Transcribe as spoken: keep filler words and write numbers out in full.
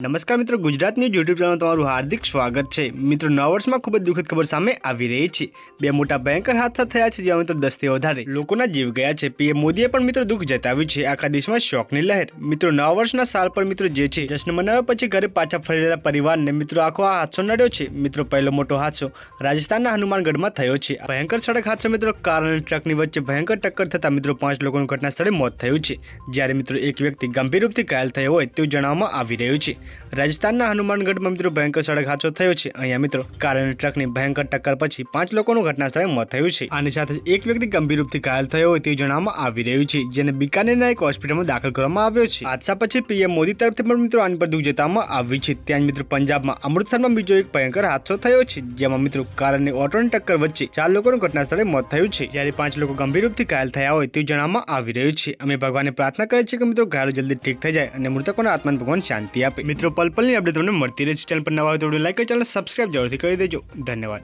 નમસ્કાર મિત્રો, Gujarat news YouTube channel તમારું હાર્દિક સ્વાગત છે। મિત્રો, નવા વર્ષમાં ખૂબ જ દુઃખદ ખબર સામે આવી રહી છે। બે મોટા ભયંકર હાદસા થયા છે, જ્યાં મિત્રો દસ થી વધારે લોકોના જીવ ગયા છે। પીએમ મોદીએ પણ મિત્રો દુઃખ જતાવ્યું છે। આખા દેશમાં શોકની લહેર। મિત્રો, નવા વર્ષના સાલ પર મિત્રો જે છે જશ્ન મનાવ્યા પછી ઘરે પાછા ફરી રહેલા પરિવારને મિત્રો આખો આ હાદસો નડ્યો છે। મિત્રો, પહેલો મોટો હાદસો રાજસ્થાનના હનુમાનગઢમાં થયો છે। ભયંકર સડક હાદસો મિત્રો કાર અને ટ્રકની વચ્ચે ભયંકર ટક્કર થતા મિત્રો પાંચ લોકોનું ઘટના સ્થળે મોત થયું છે, જ્યારે મિત્રો એક વ્યક્તિ ગંભીર રૂપથી ઘાયલ થયો હોય તેવું જણાવવામાં આવી રહ્યું છે। રાજસ્થાનના હનુમાનગઢમાં મિત્રો ભયંકર સડક હાદસો થયો છે। અહીંયા મિત્રો કાર અને ટ્રકની ભયંકર ટક્કર પછી પાંચ લોકોનું ઘટના સ્થળે મોત થયું છે। આની સાથે એક વ્યક્તિ ગંભીર રૂપથી ઘાયલ થયો હોય તેવું જણાવવામાં આવી રહ્યું છે, જેને બિકાનેરના એક હોસ્પિટલમાં દાખલ કરવામાં આવ્યો છે। હાદસા પછી પીએમ મોદી તરફથી પણ મિત્રો આની પર દુઃખ જતાવવામાં આવ્યું છે। ત્યાં મિત્રો પંજાબમાં અમૃતસરમાં બીજો એક ભયંકર હાદસો થયો છે, જેમાં મિત્રો કાર અને ઓટોની ટક્કર વચ્ચે ચાર લોકોનું ઘટના સ્થળે મોત થયું છે, જ્યારે પાંચ લોકો ગંભીર રૂપથી ઘાયલ થયા હોય તેવું જણાવવામાં આવી રહ્યું છે। અમે ભગવાનને પ્રાર્થના કરીએ છીએ કે મિત્રો ઘાયલો જલ્દી ઠીક થઈ જાય અને મૃતકોના આત્માને ભગવાન શાંતિ આપે। મિત્રો, પલ પલની અપડેટ તમને મળતી રહે છે। ચેનલ પર નવા હોય તો લાઈક કરી ચેનલ સબસ્ક્રાઇબ જરૂરથી કરી દેજો। ધન્યવાદ।